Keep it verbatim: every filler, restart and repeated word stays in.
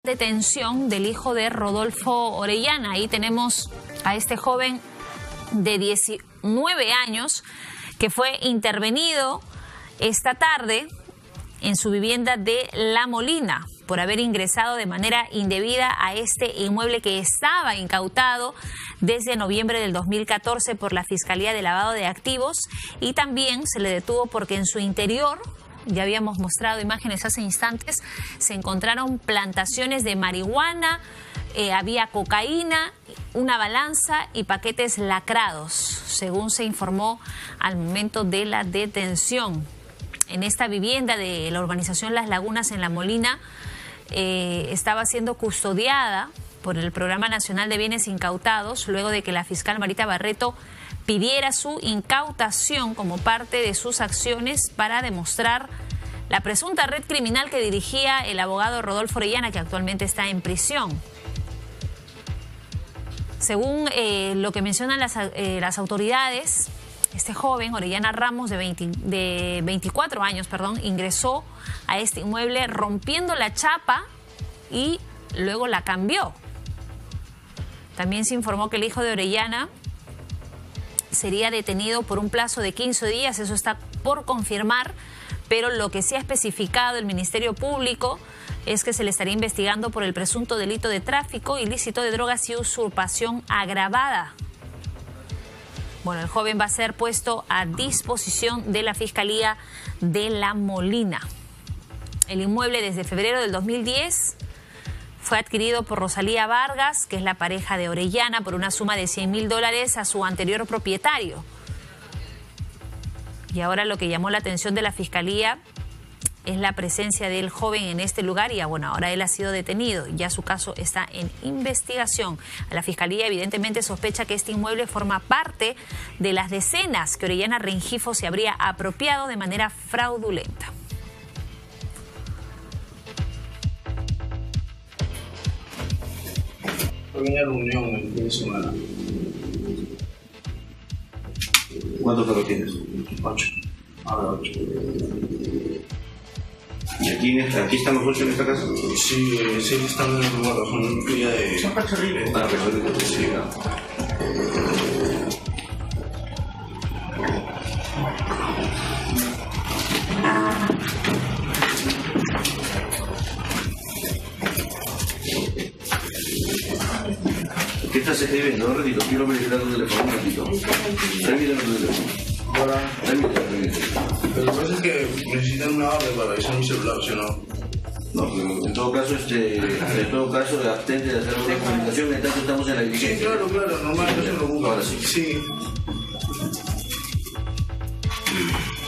detención del hijo de Rodolfo Orellana. Ahí tenemos a este joven de diecinueve años que fue intervenido esta tarde en su vivienda de La Molina por haber ingresado de manera indebida a este inmueble que estaba incautado desde noviembre del dos mil catorce por la Fiscalía de Lavado de Activos, y también se le detuvo porque en su interior, ya habíamos mostrado imágenes hace instantes, se encontraron plantaciones de marihuana, eh, había cocaína, una balanza y paquetes lacrados, según se informó al momento de la detención. En esta vivienda de la urbanización Las Lagunas en La Molina eh, estaba siendo custodiada por el Programa Nacional de Bienes Incautados, luego de que la fiscal Marita Barreto pidiera su incautación como parte de sus acciones para demostrar la presunta red criminal que dirigía el abogado Rodolfo Orellana, que actualmente está en prisión. Según eh, lo que mencionan las, eh, las autoridades, este joven, Orellana Ramos, de, veinte, de veinticuatro años, perdón, ingresó a este inmueble rompiendo la chapa y luego la cambió. También se informó que el hijo de Orellana sería detenido por un plazo de quince días, eso está por confirmar, pero lo que sí ha especificado el Ministerio Público es que se le estaría investigando por el presunto delito de tráfico ilícito de drogas y usurpación agravada. Bueno, el joven va a ser puesto a disposición de la Fiscalía de La Molina. El inmueble desde febrero del dos mil diez fue adquirido por Rosalía Vargas, que es la pareja de Orellana, por una suma de cien mil dólares a su anterior propietario. Y ahora lo que llamó la atención de la Fiscalía es la presencia del joven en este lugar y bueno, ahora él ha sido detenido. Ya su caso está en investigación. La Fiscalía evidentemente sospecha que este inmueble forma parte de las decenas que Orellana Rengifo se habría apropiado de manera fraudulenta. Pequeña reunión el fin de semana. ¿Cuántos perros tienes? Ocho. Ahora ocho. ¿Y aquí, aquí están los ocho en esta casa? Sí, sí, están en el lugar, son cría de... Son cachorritos. Ah, cachorritos, sí. ¿Qué estás escribiendo? Un ratito, quiero verificar tu teléfono, un ratito. Revítame tu teléfono. Ahora, Revítame, revítame. lo que pasa es que necesitan una orden para revisar mi celular, ¿sí o no? No, pero en todo caso, este, en todo caso, abstente de hacer una comunicación, en tanto estamos en la Sí, diligencia. claro, claro, normal, no se preocupe. Ahora sí. Sí.